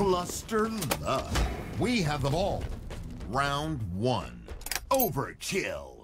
Cluster luck. We have them all. Round one. Overkill.